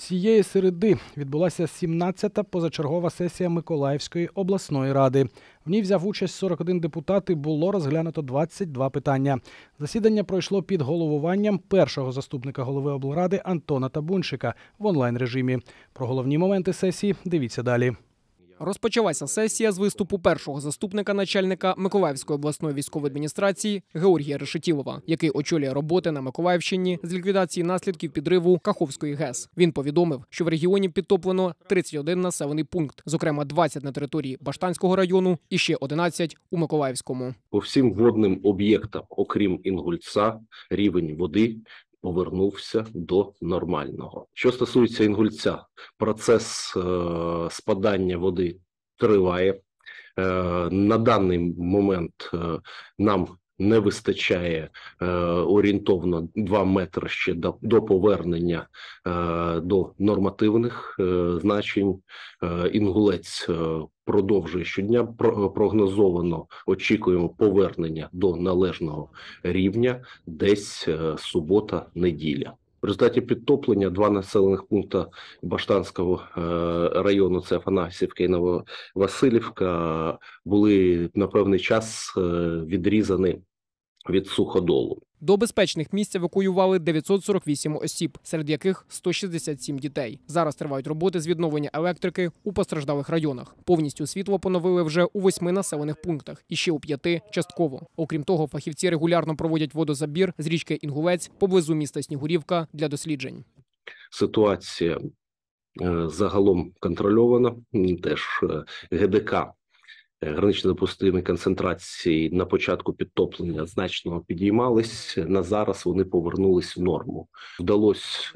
Цієї середи відбулася 17-та позачергова сесія Миколаївської обласної ради. В ній взяв участь 41 депутат і було розглянуто 22 питання. Засідання пройшло під головуванням першого заступника голови облради Антона Табунчика в онлайн-режимі. Про головні моменти сесії дивіться далі. Розпочалася сесія з виступу першого заступника начальника Миколаївської обласної військової адміністрації Георгія Решетілова, який очолює роботи на Миколаївщині з ліквідації наслідків підриву Каховської ГЕС. Він повідомив, що в регіоні підтоплено 31 населений пункт, зокрема 20 на території Баштанського району і ще 11 у Миколаївському. По всім водним об'єктам, окрім Інгульця, рівень води повернувся до нормального. Що стосується Інгульця, процес спадання води триває. На даний момент нам не вистачає орієнтовно 2 метри ще до повернення до нормативних значень. Інгулець продовжує щодня, прогнозовано очікуємо повернення до належного рівня десь субота-неділя. В результаті підтоплення 2 населених пункти Баштанського району, це Афанасівка і Нововасилівка, були на певний час відрізані від суходолу. До безпечних місць евакуювали 948 осіб, серед яких 167 дітей. Зараз тривають роботи з відновлення електрики у постраждалих районах. Повністю світло поновили вже у 8 населених пунктах і ще у 5 частково. Окрім того, фахівці регулярно проводять водозабір з річки Інгулець поблизу міста Снігурівка для досліджень. Ситуація загалом контрольована. Теж ГДК, гранично допустимі концентрації, на початку підтоплення значно підіймались, на зараз вони повернулись в норму. Вдалося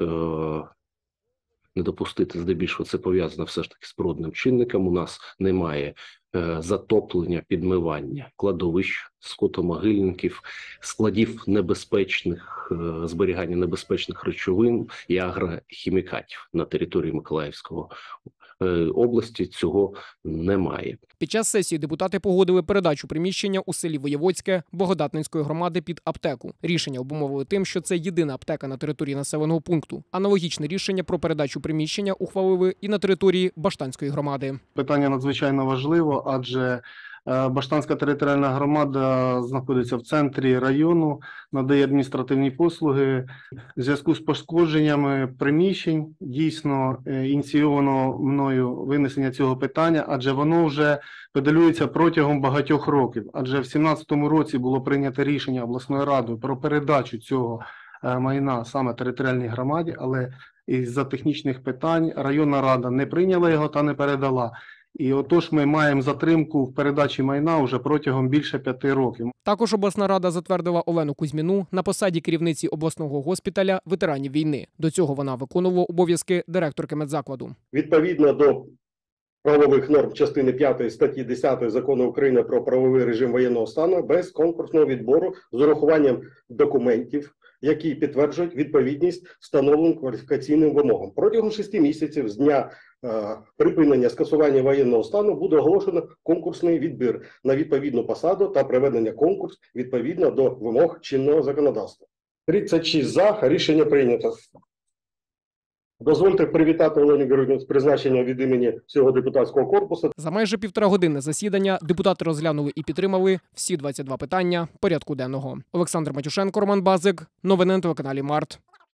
не допустити, здебільшого це пов'язано все ж таки з природним чинником. У нас немає затоплення, підмивання кладовищ, скотомогильників, складів небезпечних, зберігання небезпечних речовин і агрохімікатів на території Миколаївської області. Цього немає. Під час сесії депутати погодили передачу приміщення у селі Воєводське Благодатницької громади під аптеку. Рішення обумовили тим, що це єдина аптека на території населеного пункту. Аналогічне рішення про передачу приміщення ухвалили і на території Баштанської громади. Питання надзвичайно важливо, адже Баштанська територіальна громада знаходиться в центрі району, надає адміністративні послуги. В зв'язку з пошкодженнями приміщень дійсно ініційовано мною винесення цього питання, адже воно вже педалюється протягом багатьох років. Адже в 2017 році було прийнято рішення обласною радою про передачу цього майна саме територіальній громаді, але із-за технічних питань районна рада не прийняла його та не передала. І отож ми маємо затримку в передачі майна вже протягом більше 5 років. Також обласна рада затвердила Олену Кузьміну на посаді керівниці обласного госпіталя ветеранів війни. До цього вона виконувала обов'язки директорки медзакладу. Відповідно до правових норм частини 5 статті 10 Закону України про правовий режим воєнного стану без конкурсного відбору з урахуванням документів, які підтверджують відповідність встановленим кваліфікаційним вимогам. Протягом 6 місяців з дня припинення скасування воєнного стану буде оголошено конкурсний відбір на відповідну посаду та проведення конкурсу відповідно до вимог чинного законодавства. 36 за, рішення прийнято. Дозвольте привітати Олену Георгіївну з призначенням від імені всього депутатського корпусу. За майже 1,5-годинне засідання депутати розглянули і підтримали всі 22 питання порядку денного. Олександр Матюшенко, Роман Базик. Новини на телеканалі Март.